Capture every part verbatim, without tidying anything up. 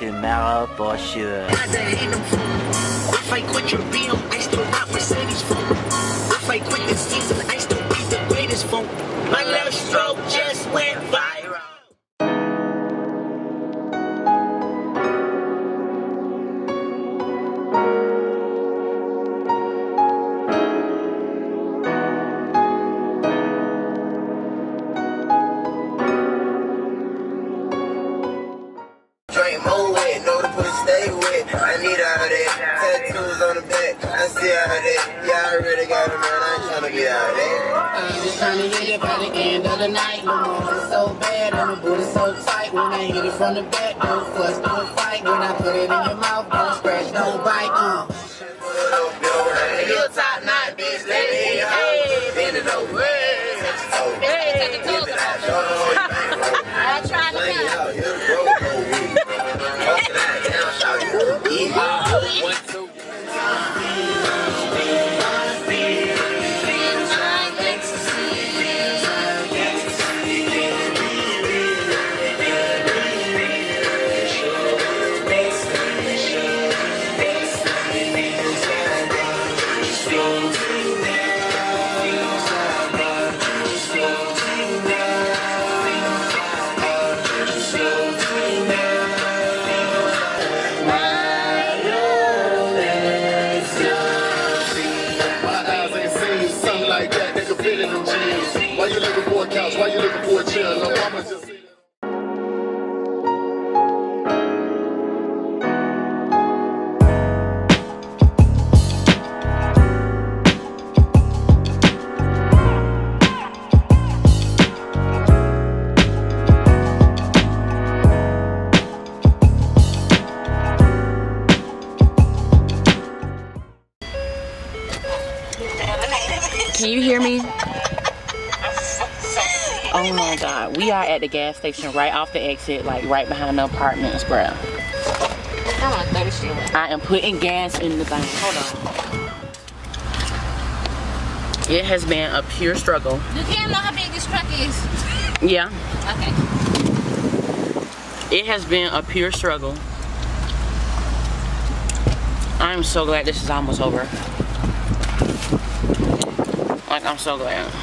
tomorrow for sure. Fight with your B M, I still not Mercedes phone. I fight with the season, I still be the greatest phone. My left stroke just went viral. Drink more wet, know the pussy stay wet. I need all that. Tattoos on the back, I see all that. Yeah, I already got it, man. I ain't tryna get all that. I'm just tryna hit it by the end of the night. My mom is so bad, and my booty so tight. When I hit it from the back, don't fuss, don't fight. When I put it in your mouth, don't scratch, don't bite. Uh. Hilltop night, bitch, let me hear your hoe. Bend it over. Hey, take the toes off. I tried to come. One, two. Why you looking for a couch? Why you looking for a chair? No, mama just see Can you hear me? Oh my God, we are at the gas station right off the exit, like right behind the apartments, bro. I'm on third street. I am putting gas in the thing. Hold on. It has been a pure struggle. Do Cam know how big this truck is? Yeah. Okay. It has been a pure struggle. I am so glad this is almost over. Like, I'm so glad.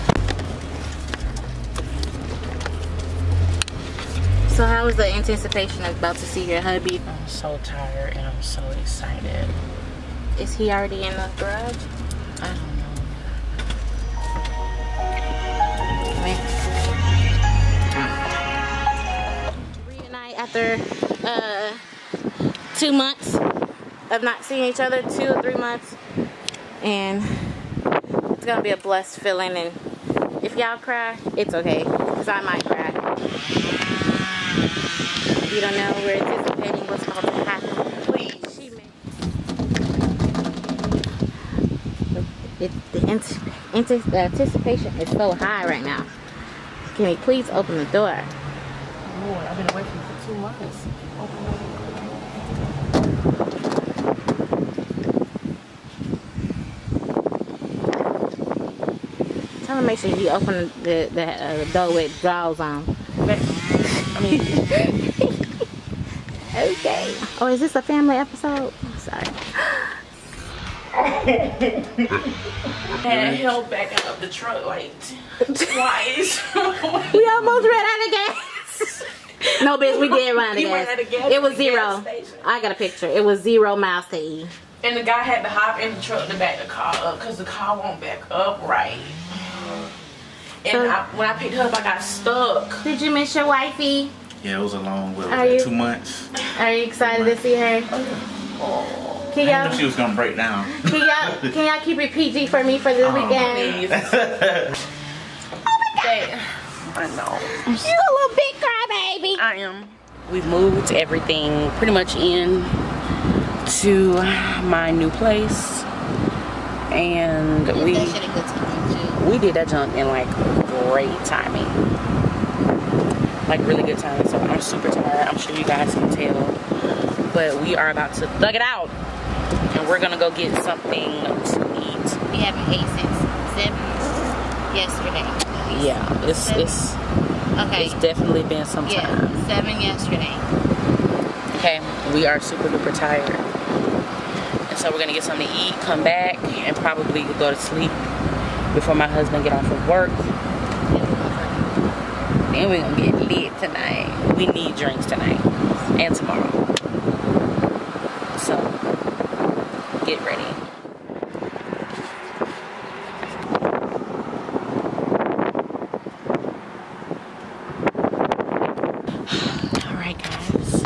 So how was the anticipation of about to see your hubby? I'm so tired and I'm so excited. Is he already in the garage? I don't know. Reunite after uh, two months of not seeing each other, two or three months. And it's gonna be a blessed feeling, and if y'all cry, it's okay, because I might cry. You don't know, we're anticipating what's about to happen. Please, she may. It, the ant ant the anticipation is so high right now. Can you please open the door? Lord, I've been away from you for two months. Open the door. Tell him to make sure you open the, the uh, door with drawers on. I mean, okay. Oh, is this a family episode? I'm sorry. had held back out of the truck like twice. We almost ran out of gas. No, bitch, we did run out of You gas. ran out of gas It was at the zero. gas station. I got a picture. It was zero miles to E. And the guy had to hop in the truck to back the car up because the car won't back up right. And So- I, when I picked her up, I got stuck. Did you miss your wifey? Yeah, it was a long, what was Are that, you- two months? Are you excited to see her? Oh, Can I didn't know y'all she was gonna break down. can y'all can y'all keep it P G for me for this Oh, weekend? please. Hey, I know. You a little big crybaby. I am. We've moved everything pretty much in to my new place, and we That shit a good time too. we did that junk in like great timing, like really good timing. So I'm super tired. I'm sure you guys can tell, but we are about to thug it out, and we're gonna go get something to eat. We haven't ate since seven yesterday. Yeah, it's Seven. it's Okay. it's definitely been some Yeah, time. seven yesterday. Okay, we are super duper tired. And so we're gonna get something to eat, come back, and probably go to sleep before my husband get off of work. Then we're gonna get lit tonight. We need drinks tonight and tomorrow. So, get ready. Alright guys.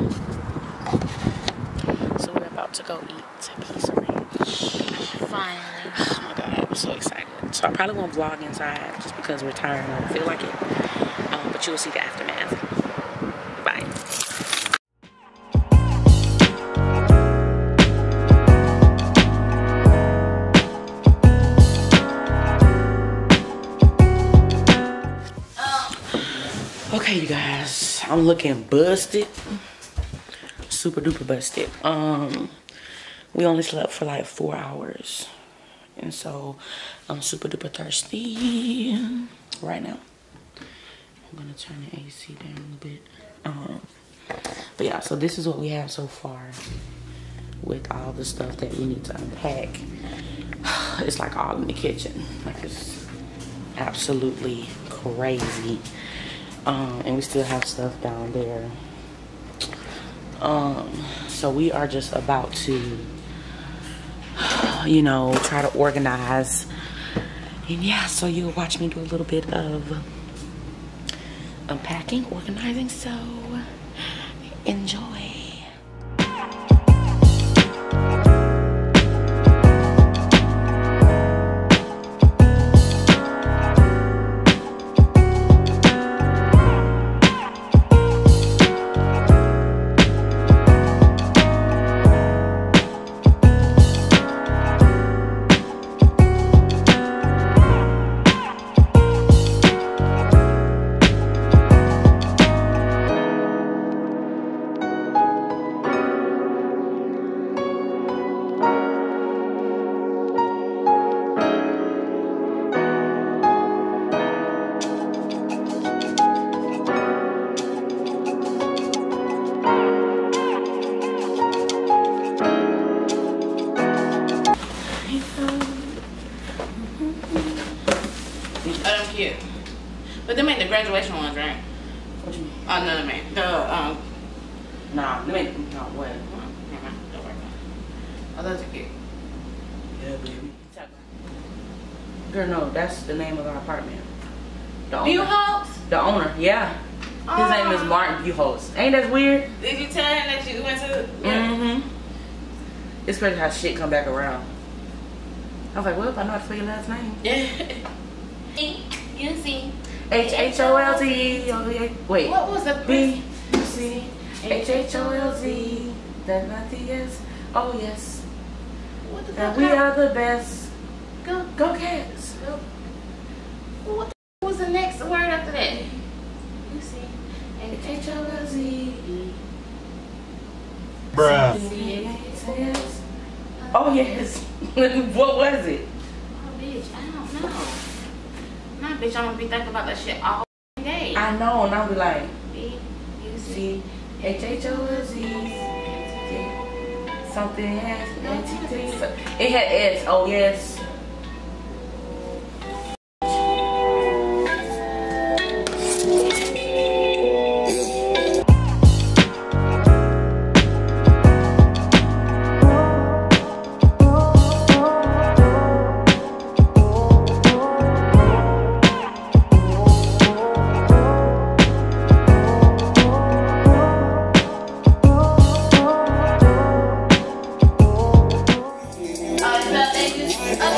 So we're about to go eat a piece of ranch. Finally. Oh my god, I'm so excited. So I probably won't vlog inside just because we're tired and I don't feel like it. Um, but you will see the aftermath. Bye. Okay, you guys, I'm looking busted. Super duper busted. Um, we only slept for like four hours. And so I'm super duper thirsty right now. I'm gonna turn the A C down a little bit. Um, but yeah, so this is what we have so far with all the stuff that we need to unpack. It's like all in the kitchen. Like it's absolutely crazy. Um, and we still have stuff down there. Um, so we are just about to, you know, try to organize. And yeah, so you'll watch me do a little bit of unpacking, organizing, so enjoy. But them ain't the graduation ones, right? What you mean? Oh, no, them ain't. The, um... Nah, them ain't... No, what? Never mind. Don't worry about it. Oh, those are cute. Yeah, baby. Girl, no, that's the name of our apartment. The owner. Buchholz? The owner, yeah. His Oh. name is Martin Buchholz. Ain't that weird? Did you tell him that you went to... Mm-hmm. It's crazy how shit come back around. I was like, well, I know how to spell your last name. Yeah. You see. H H O L Z. Wait. What was the... B C H H O L Z. That's not the S. Oh, yes. What the And fuck? we are the best. Go. Go Cats. Go. What the was the next word after that? You see. H H O L Z. Bruh. Oh, yes. What was it? Oh, bitch, I don't know. Nah, bitch, I'm gonna be thinking about that shit all day. I know, and I'll be like, B, U, C, C H H O L Z. Something has it had S. Oh, yes. Okay.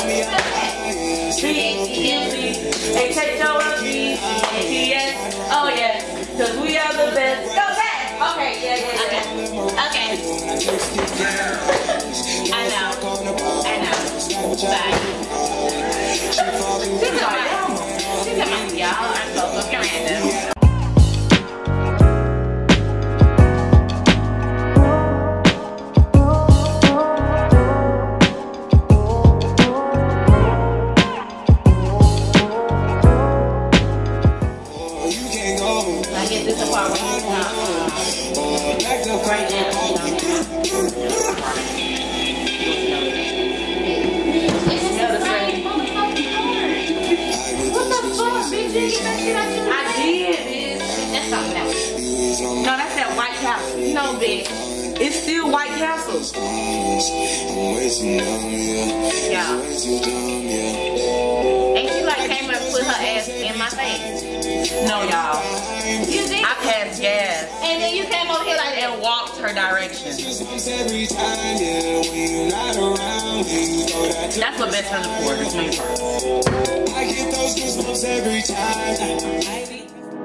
know, bitch. It's still White Castle. Yeah. And she like came and put her ass in my face. No, y'all. You did? I passed gas And then you came over here like that. and walked her direction. That's what best friends are for. This main part. I get those goosebumps every time.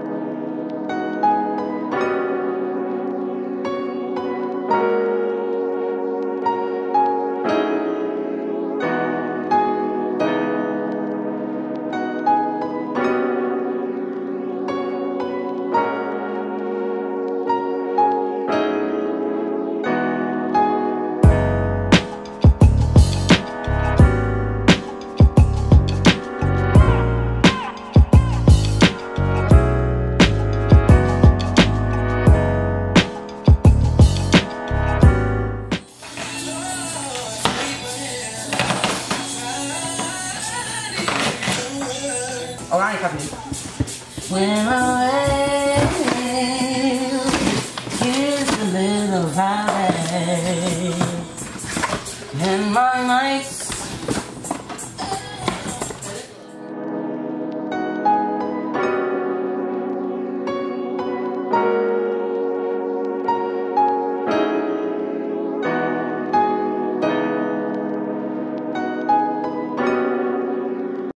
Oh, I ain't talking to you. When I kiss a little valley, and my nights